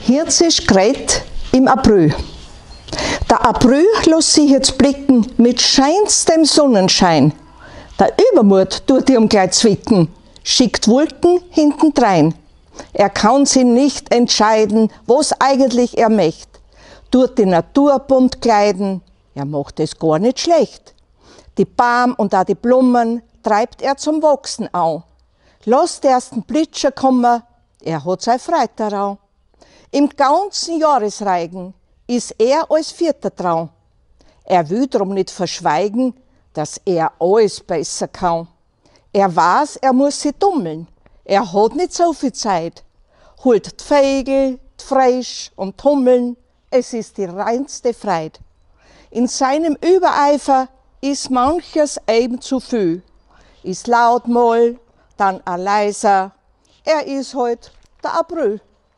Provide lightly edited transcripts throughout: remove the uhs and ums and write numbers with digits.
Jetzt ist grad im April. Der April lässt sich jetzt blicken mit scheinstem Sonnenschein. Der Übermut tut ihm gleich zwicken, schickt Wolken hintendrein. Er kann sich nicht entscheiden, was eigentlich er möcht. Tut die Natur bunt kleiden, er macht es gar nicht schlecht. Die Baum und auch die Blumen treibt er zum Wachsen an. Lasst erst den Blitscher kommen, er hat sei Freude daran. Im ganzen Jahresreigen ist er als vierter Traum. Er will drum nicht verschweigen, dass er alles besser kann. Er weiß, er muss sich dummeln, er hat nicht so viel Zeit. Holt die Vögel, die Freisch und die Hummeln, es ist die reinste Freude. In seinem Übereifer ist manches eben zu viel. Ist laut mal, dann a leiser, er ist halt der April.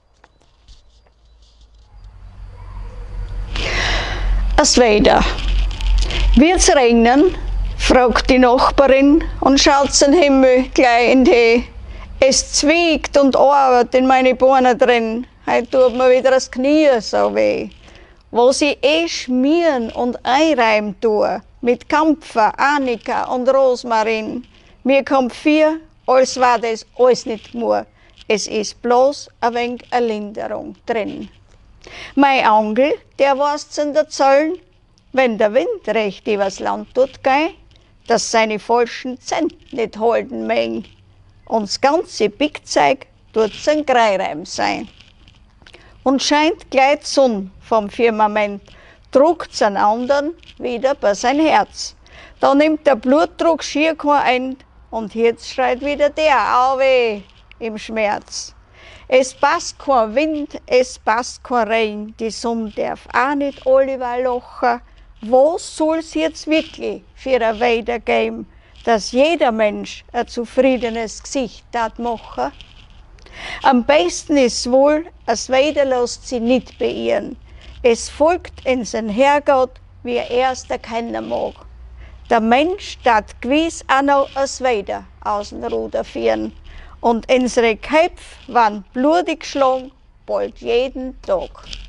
Es weiter. Wird's regnen? Fragt die Nachbarin und schaut den Himmel gleich in die. Es zwiegt und arbeitet in meine Beine drin. Heute tut mir wieder das Knie so weh. Wo sie schmieren und einreiben tue, mit Kampfer, Annika und Rosmarin. Mir kommt vier, als war das alles nicht mehr. Es ist bloß ein wenig eine Linderung drin. Mein Onkel, der weiß in der Zöllen, wenn der Wind recht übers Land tut gehen, dass seine falschen Zent nicht halten mögen. Und das ganze Pickzeug tut's ein Greireim sein. Und scheint gleich die Sonne vom Firmament, druckt's einen anderen wieder bei sein Herz. Da nimmt der Blutdruck schier kein End und jetzt schreit wieder der Auweh im Schmerz. Es passt kein Wind, es passt kein Regen, die Sonne darf auch nicht allweil lachen. Wo soll's jetzt wirklich für ein Wetter geben, dass jeder Mensch ein zufriedenes Gesicht machen? Am besten ist wohl, das Wetter lässt sich nicht beirren. Es folgt in sein Herrgott, wie er es erkennen mag. Der Mensch tat gewiss auch noch das Wetter aus dem Ruder führen. Und unsere Köpfe waren blutig geschlagen, bald jeden Tag.